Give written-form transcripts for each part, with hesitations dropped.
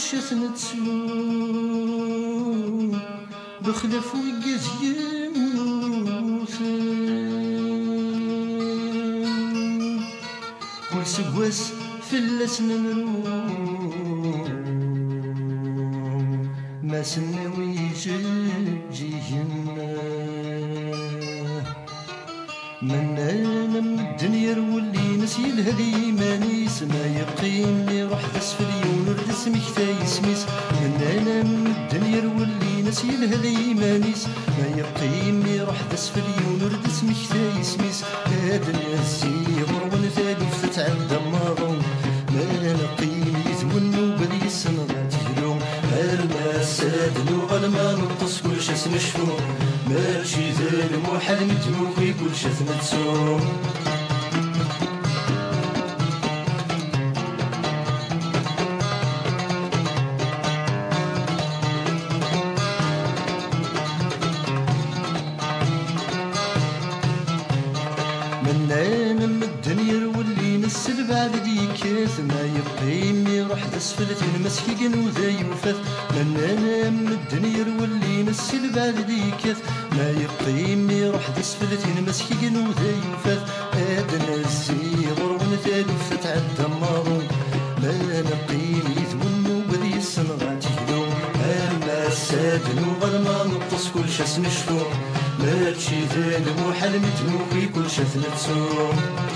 شات نتسو بخلاف ويقاز يموتن كل سواس فلاس نمرو ما سناوي جيهنا من انا من الدنيا رولي نسي الهدي مانيس ما يقيم لي روح اسفل يونر اسمك تايسميس من انا من الدنيا رولي نسي الهدي مانيس ما يقيم لي روح اسفل يونر اسمك تايسميس هذا الزيغر ونثالي فتتعدى مارون ما نقيم يذونو بدي السنغات يهلو المساد لغة ما نقص كل شاس نشفو ماشي ذا المحال متموكي كل شاس نتسوم من انا من الدنيا رولي نسل بعد ديكاث ما يقيمني روح اسفلت المسكي وذا يوفث من انا من الدنيا رولي نسل بعد ديكاث ما يقيمني روح اسفلت المسكي وذا يوفث ادنا الزيغر ونثالو فتعدى مارون ما نقيم يذونو بذي السنغات يهلو المساد نوغر ما نقص كل شاس نشفو ماشي ذا المحال متموكي كل شاس نتسوم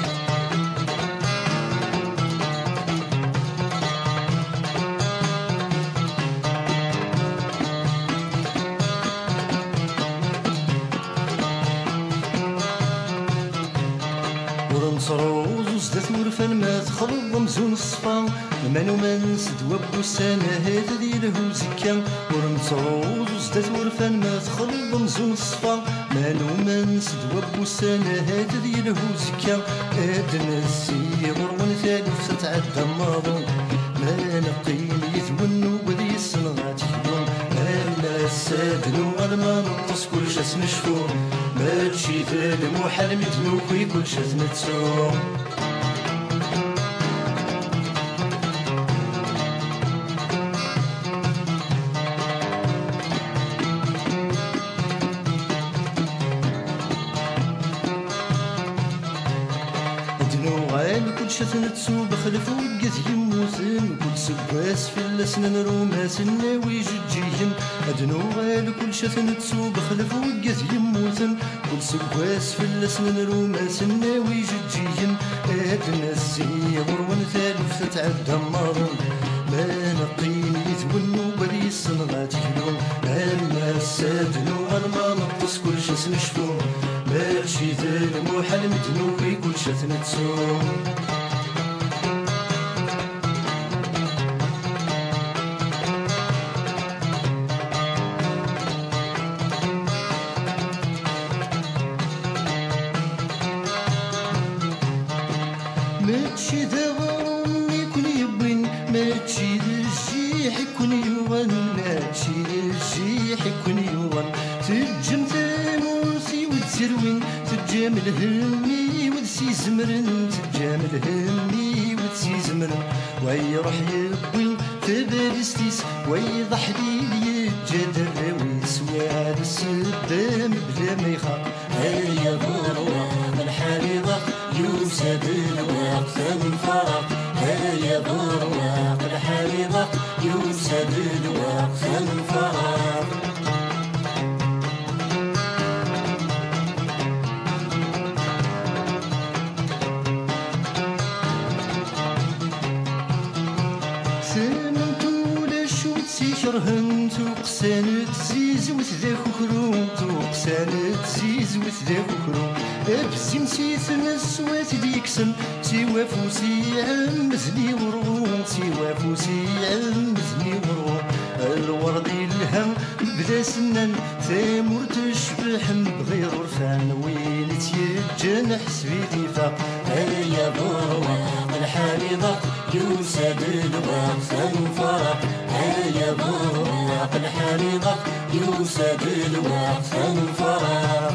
ورنصروز وزدت ورفان ما تخلط مزون الصفا منو ما نسد وابو السنة هذا ديره زكا ورنصروز وزدت ورفان ما تخلط مزون الصفا منو ما نسد وابو السنة هذا ديره زكا ادنا الزيغر ونثالو فتتعدى ماضون ما نقيم يثونو بذي السنغات يهلون الا السادنو انا ما نقص كل شاس نشفو ماشي ذا المحال متنوكي كل شاس نتسوم كل شاس نتسو بخلف وقاز يموتن كل سواس في اللسن نروما سناوي ججيهن ادنو غال كل شاس نتسو بخلف وقاز يموتن كل سواس في اللسن نروما سناوي ججيهن ادنا الزيغر ونثالو فتتعدى مارون ما نقيم يذونو بلي السنغات يهلون اما السادنو انا ما نقص كل شاس نشفو ماشي ذا المحال متنوكي كل شاس نتسوم ماشي ذا غرامي كون يبين ماشي ذا الجيح كون يوان ماشي ذا الجيح كون يوان تجم ثاموسي وتسروين تجام الهمي وتسي زمرن تجام الهمي وتسي زمرن ويروح يبين تبالستيس ويضح لي يجد الرويس وعاد السدام بلا ما يخاف هيا ضروة الحريضة يوسد الوقت الفرق هيا ضروة الحريضة يوسد الوقت الفرق شرهنت وقسانت زيز وتذاك وكروم وقسانت زيز وتذاك وكروم ابزي مسيت نسوات ديكسن سوا فوسي عمزني ورغوم سوا فوسي عمزني ورغوم الورد الهم بدا سنان ثامور تشبح بغير رفان وين تيجن حسبيتي فاق هيا ضروة الحريضة يوسد الوقت الفرق هيا ضروة الحريضة يوسد الوقت الفرق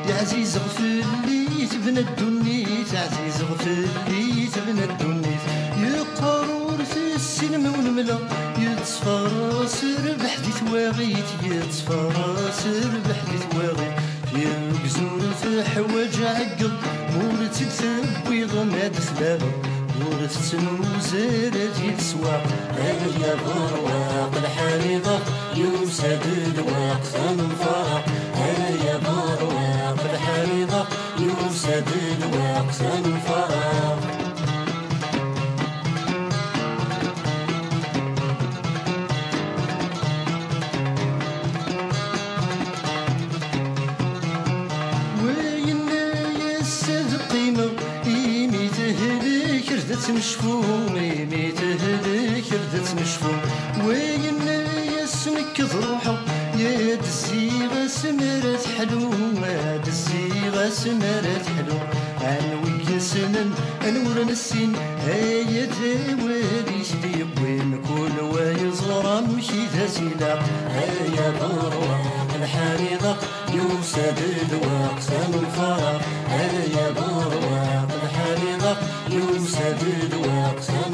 يا عزيز غفلي تبنى الدنيت، عزيز غفلي تبنى الدنيت. يقارور في السينما ونملا يتصفراس ربح دي تواغيت، يتصفراس ربح دي تواغيت. في القزور في حواج عقل مورت تثبي غماد ثلاغ، مورت تنوزر ديال السواق. يا برواق الحريضة يوسد الواق ثمن فرق، يا برواق الحريضة يوسد الواق ثمن فرق. مشفوم ميت هذيك ردت مشفوم. وين يسمك ضروحه يا دزيغة سمرت حلو، ما دزيغة سمرت حلو. عنوي سنن انور نسين هيا دوالي سديب، وين كل ويزغر مشي ذا سلاق. يا برواق الحريضة يوسد الواق ثمن فرق، يا برواق الحريضة يوسد الواق ثمن